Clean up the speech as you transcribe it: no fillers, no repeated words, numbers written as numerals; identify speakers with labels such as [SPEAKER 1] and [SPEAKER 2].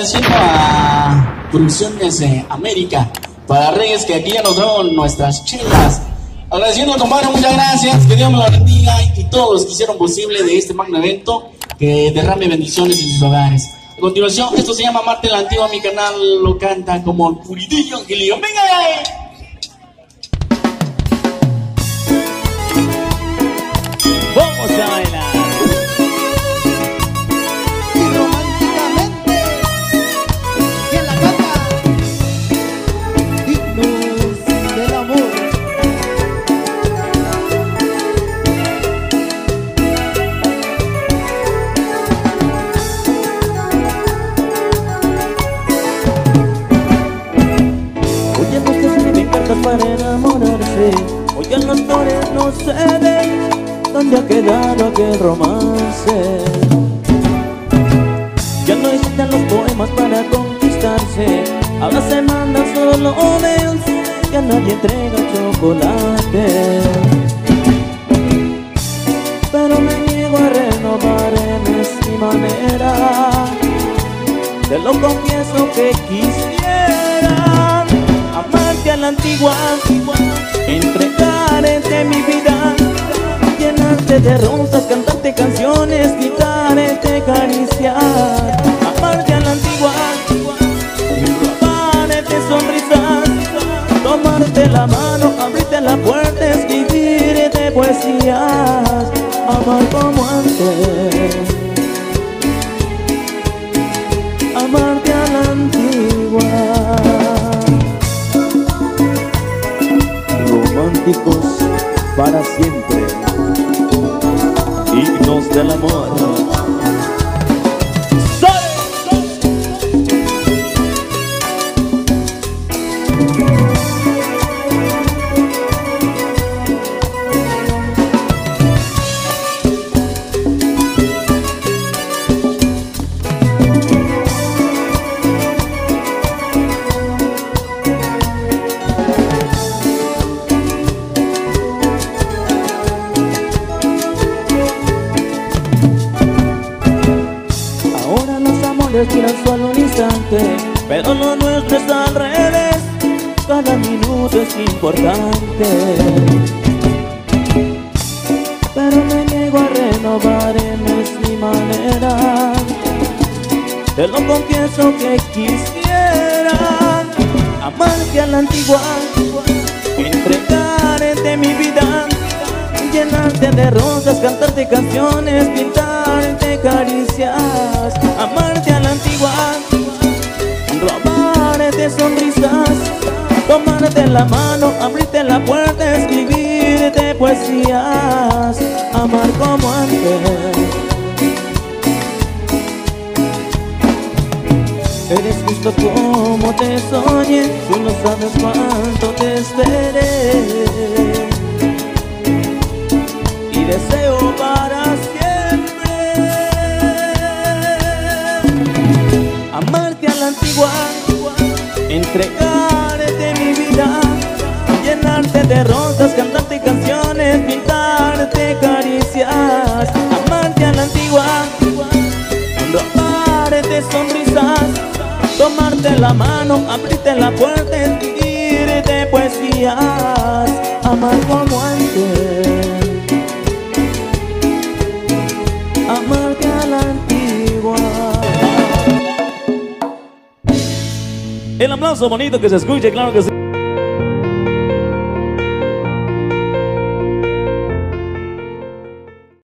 [SPEAKER 1] agradeciendo a Producciones América para Reyes, que aquí ya nos dieron nuestras chelas. Agradeciendo a compadre, muchas gracias, que Dios me lo bendiga, y todos los que hicieron posible de este magno evento, que derrame bendiciones en sus hogares. A continuación, esto se llama Marte la Antigua, mi canal lo canta como el Puridillo Angelillo. ¡Venga!
[SPEAKER 2] Vamos a bailar.
[SPEAKER 3] Y románticamente, ¿quién la canta? Himnos del amor.
[SPEAKER 2] Hoy en los que se ven cartas para enamorarse, hoy en las flores no se ven. ¿Dónde ha quedado aquel romance? Ya no existen los poemas para conquistarse. Ahora se mandan solo mails, ya nadie entrega chocolate. Pero me niego a renovar, es mi manera. Te lo confieso que quisiera amarte a la antigua, entregarte mi vida, llenarte de rosas, cantarte canciones, quitarte caricias. Amarte a la antigua, robarte sonrisas, tomarte la mano, abrirte la puerta, escribirte poesías. Amar como antes, amarte a la antigua. Románticos para siempre, himnos del amor. Duran solo un instante, pero lo nuestro es al revés. Cada minuto es importante, pero me niego a renovar, no es mi manera. Te lo confieso que quisiera amarte a la antigua, entregarte mi vida, llenarte de rosas, cantarte canciones, pintarte caricias. Amarte a la antigua, robarte sonrisas, tomarte la mano, abrirte la puerta, escribirte poesías. Amar como antes. Eres justo como te soñé, tú no sabes cuánto te esperé y deseo para siempre amarte a la antigua, entregarte mi vida, llenarte de rosas, cantarte canciones, pintarte caricias. Amarte a la antigua, robarte sonrisas, tomarte la mano, abrirte la puerta, escribirte poesías. Amar como antes, amarte a la antigua. El aplauso bonito que se escuche, claro que sí.